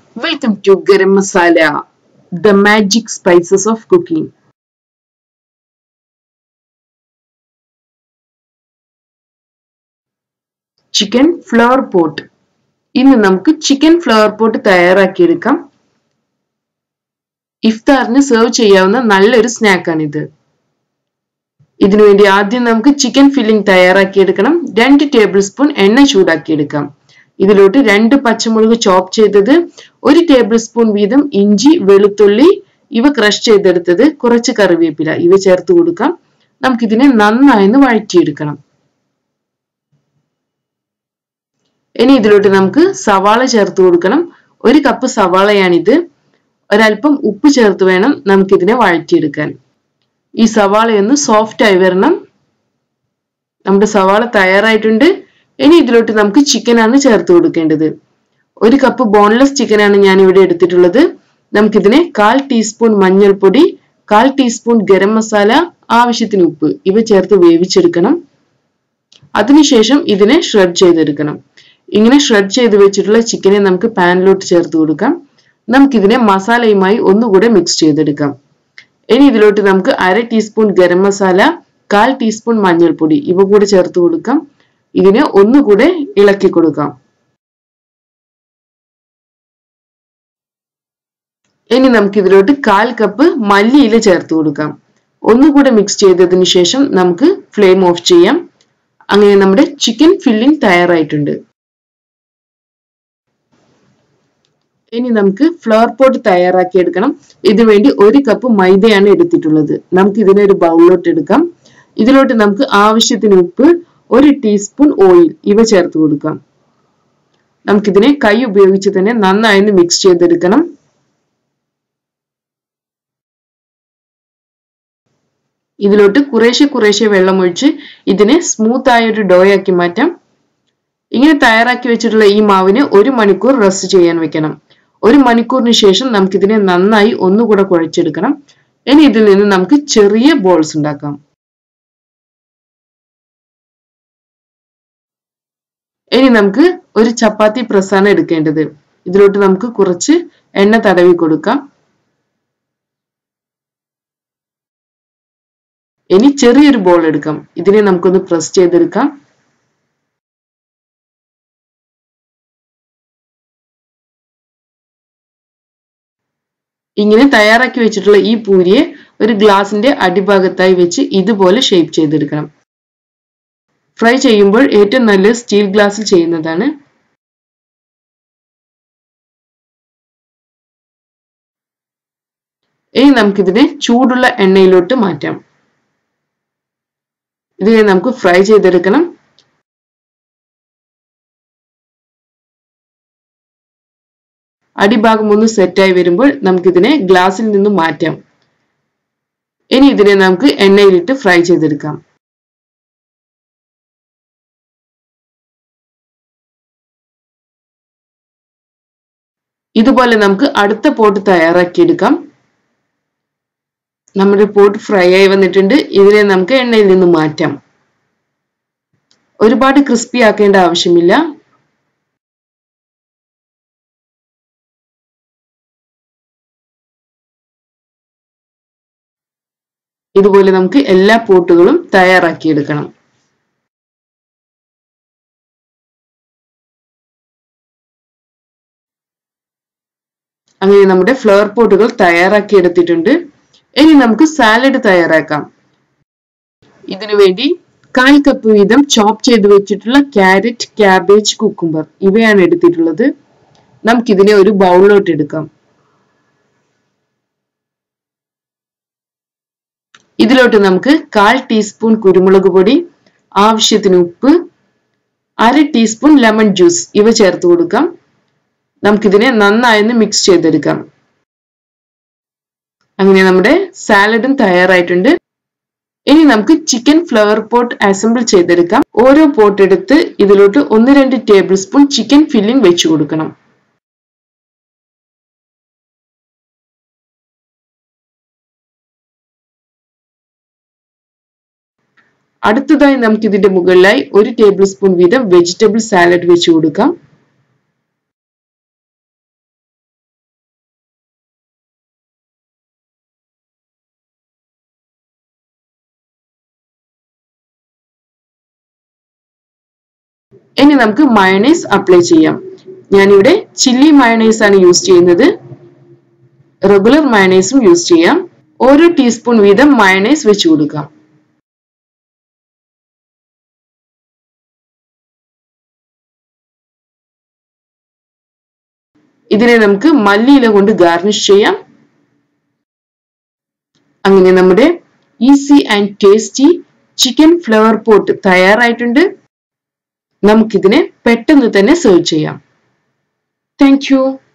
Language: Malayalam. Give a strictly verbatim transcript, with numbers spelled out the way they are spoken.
Welcome to Garam Masala, the magic spices of cooking. Chicken flower pot. ഇന്ന് നമുക്ക് ചിക്കൻ ഫ്ലവർ പോട്ട് തയ്യാറാക്കി എടുക്കാം. ഇഫ്താറിന് സെർവ് ചെയ്യാവുന്ന നല്ലൊരു സ്നാക്കാണിത്. ഇതിനുവേണ്ടി ആദ്യം നമുക്ക് ചിക്കൻ ഫില്ലിംഗ് തയ്യാറാക്കി എടുക്കണം. രണ്ട് ടേബിൾ സ്പൂൺ എണ്ണ ചൂടാക്കി എടുക്കാം. ഇതിലോട്ട് രണ്ട് പച്ചമുളക് ചോപ്പ് ചെയ്തത്, ഒരു ടേബിൾ സ്പൂൺ വീതം ഇഞ്ചി, വെളുത്തുള്ളി ഇവ ക്രഷ് ചെയ്തെടുത്തത്, കുറച്ച് കറിവേപ്പില ഇവ ചേർത്ത് കൊടുക്കാം. നമുക്കിതിനെ നന്നായി വഴറ്റിയെടുക്കണം. ഇനി ഇതിലോട്ട് നമുക്ക് സവാള ചേർത്ത് കൊടുക്കണം. ഒരു കപ്പ് സവാളയാണിത്. ഒരൽപ്പം ഉപ്പ് ചേർത്ത് വേണം നമുക്കിതിനെ വഴറ്റിയെടുക്കാൻ. ഈ സവാളയൊന്ന് സോഫ്റ്റ് ആയി വരണം. നമ്മുടെ സവാള തയ്യാറായിട്ടുണ്ട്. ഇനി ഇതിലോട്ട് നമുക്ക് ചിക്കനാണ് ചേർത്ത് കൊടുക്കേണ്ടത്. ഒരു കപ്പ് ബോൺലെസ് ചിക്കനാണ് ഞാൻ ഇവിടെ എടുത്തിട്ടുള്ളത്. നമുക്കിതിനെ കാൽ ടീസ്പൂൺ മഞ്ഞൾപ്പൊടി, കാൽ ടീസ്പൂൺ ഗരം മസാല, ആവശ്യത്തിന് ഉപ്പ് ഇവ ചേർത്ത് വേവിച്ചെടുക്കണം. അതിനുശേഷം ഇതിനെ ഷ്രെഡ് ചെയ്തെടുക്കണം. ഇങ്ങനെ ഷ്രെഡ് ചെയ്ത് വെച്ചിട്ടുള്ള ചിക്കനെ നമുക്ക് പാനിലോട്ട് ചേർത്ത് കൊടുക്കാം. നമുക്കിതിനെ മസാലയുമായി ഒന്നുകൂടെ മിക്സ് ചെയ്തെടുക്കാം. ഇനി ഇതിലോട്ട് നമുക്ക് അര ടീസ്പൂൺ ഗരം മസാല, കാൽ ടീസ്പൂൺ മഞ്ഞൾപ്പൊടി ഇവ കൂടെ ചേർത്ത് കൊടുക്കാം. ഇതിനെ ഒന്നുകൂടെ ഇളക്കി കൊടുക്കാം. ഇനി നമുക്ക് ഇതിലോട്ട് കാൽ കപ്പ് മല്ലിയില ചേർത്ത് കൊടുക്കാം. ഒന്നുകൂടെ മിക്സ് ചെയ്തതിനു ശേഷം നമുക്ക് ഫ്ലെയിം ഓഫ് ചെയ്യാം. അങ്ങനെ നമ്മുടെ ചിക്കൻ ഫില്ലിംഗ് തയ്യാറായിട്ടുണ്ട്. ഇനി നമുക്ക് ഫ്ലവർ പോട്ട് തയ്യാറാക്കി എടുക്കണം. ഇതിനുവേണ്ടി ഒരു കപ്പ് മൈദയാണ് എടുത്തിട്ടുള്ളത്. നമുക്ക് ഇതിനെ ഒരു ബൗളിലോട്ട് എടുക്കാം. ഇതിലോട്ട് നമുക്ക് ആവശ്യത്തിന് ഉപ്പ്, ഒരു ടീസ്പൂൺ ഓയിൽ ഇവ ചേർത്ത് കൊടുക്കാം. നമുക്കിതിനെ കൈ ഉപയോഗിച്ച് തന്നെ നന്നായി മിക്സ് ചെയ്തെടുക്കണം. ഇതിലോട്ട് കുറേശ്ശെ കുറേശ്ശെ വെള്ളം ഒഴിച്ച് ഇതിനെ സ്മൂത്ത് ആയ ഒരു ഡോ ആക്കി മാറ്റാം. ഇങ്ങനെ തയ്യാറാക്കി വെച്ചിട്ടുള്ള ഈ മാവിനെ ഒരു മണിക്കൂർ റെസ്റ്റ് ചെയ്യാൻ വെക്കണം. ഒരു മണിക്കൂറിന് ശേഷം നമുക്കിതിനെ നന്നായി ഒന്നുകൂടെ കുഴച്ചെടുക്കണം. ഇനി ഇതിൽ നിന്ന് നമുക്ക് ചെറിയ ബോൾസ് ഉണ്ടാക്കാം. ഇനി നമുക്ക് ഒരു ചപ്പാത്തി പ്രസ്സാണ് എടുക്കേണ്ടത്. ഇതിലോട്ട് നമുക്ക് കുറച്ച് എണ്ണ തടവി കൊടുക്കാം. ഇനി ചെറിയൊരു ബോൾ എടുക്കാം. ഇതിനെ നമുക്കൊന്ന് പ്രസ് ചെയ്തെടുക്കാം. ഇങ്ങനെ തയ്യാറാക്കി വെച്ചിട്ടുള്ള ഈ പൂരിയെ ഒരു ഗ്ലാസിന്റെ അടിഭാഗത്തായി വെച്ച് ഇതുപോലെ ഷേപ്പ് ചെയ്തെടുക്കണം. ഫ്രൈ ചെയ്യുമ്പോൾ ഏറ്റവും നല്ല സ്റ്റീൽ ഗ്ലാസ്സിൽ ചെയ്യുന്നതാണ്. ഇനി നമുക്കിതിനെ ചൂടുള്ള എണ്ണയിലോട്ട് മാറ്റാം. ഇതിനെ നമുക്ക് ഫ്രൈ ചെയ്തെടുക്കണം. അടിഭാഗം ഒന്ന് സെറ്റായി വരുമ്പോൾ നമുക്കിതിനെ ഗ്ലാസ്സിൽ നിന്നും മാറ്റാം. ഇനി ഇതിനെ നമുക്ക് എണ്ണയിലിട്ട് ഫ്രൈ ചെയ്തെടുക്കാം. ഇതുപോലെ നമുക്ക് അടുത്ത പോട്ട് തയ്യാറാക്കിയെടുക്കാം. നമ്മുടെ പോട്ട് ഫ്രൈ ആയി വന്നിട്ടുണ്ട്. ഇതിനെ നമുക്ക് എണ്ണയിൽ നിന്ന് മാറ്റാം. ഒരുപാട് ക്രിസ്പി ആക്കേണ്ട ആവശ്യമില്ല. ഇതുപോലെ നമുക്ക് എല്ലാ പോട്ടുകളും തയ്യാറാക്കിയെടുക്കണം. അങ്ങനെ നമ്മുടെ ഫ്ലവർ പോട്ടുകൾ തയ്യാറാക്കി എടുത്തിട്ടുണ്ട്. ഇനി നമുക്ക് സാലഡ് തയ്യാറാക്കാം. ഇതിനുവേണ്ടി കാൽ കപ്പ് വീതം ചോപ്പ് ചെയ്ത് വെച്ചിട്ടുള്ള ക്യാരറ്റ്, ക്യാബേജ്, കുക്കുംബർ ഇവയാണ് എടുത്തിട്ടുള്ളത്. നമുക്കിതിനെ ഒരു ബൗളിലോട്ട് എടുക്കാം. ഇതിലോട്ട് നമുക്ക് കാൽ ടീസ്പൂൺ കുരുമുളക് പൊടി, ആവശ്യത്തിന് ഉപ്പ്, അര ടീസ്പൂൺ ലെമൺ ജ്യൂസ് ഇവ ചേർത്ത് കൊടുക്കാം. നമുക്കിതിനെ നന്നായി മിക്സ് ചെയ്തെടുക്കാം. അങ്ങനെ നമ്മുടെ സാലഡും തയ്യാറായിട്ടുണ്ട്. ഇനി നമുക്ക് ചിക്കൻ ഫ്ലവർ പോട്ട് അസംബിൾ ചെയ്തെടുക്കാം. ഓരോ പോട്ട് എടുത്ത് ഇതിലോട്ട് ഒന്ന് രണ്ട് ടേബിൾ സ്പൂൺ ചിക്കൻ ഫില്ലിംഗ് വെച്ചു കൊടുക്കണം. അടുത്തതായി നമുക്ക് ഇതിന്റെ മുകളിലായി ഒരു ടേബിൾ സ്പൂൺ വീതം വെജിറ്റബിൾ സാലഡ് വെച്ച് കൊടുക്കാം. ഇനി നമുക്ക് മയോണൈസ് അപ്ലൈ ചെയ്യാം. ഞാനിവിടെ ചില്ലി മയോണൈസ് ആണ് യൂസ് ചെയ്യുന്നത്. റെഗുലർ മയോണൈസും യൂസ് ചെയ്യാം. ഓരോ ടീസ്പൂൺ വീതം മയോണൈസ് വെച്ച് കൊടുക്കാം. ഇതിനെ നമുക്ക് മല്ലിയില കൊണ്ട് ഗാർണിഷ് ചെയ്യാം. അങ്ങനെ നമ്മുടെ easy and tasty chicken flower pot തയ്യാറായിട്ടുണ്ട്. നമുക്കിതിനെ പെട്ടെന്ന് തന്നെ സെർവ് ചെയ്യാം. Thank U.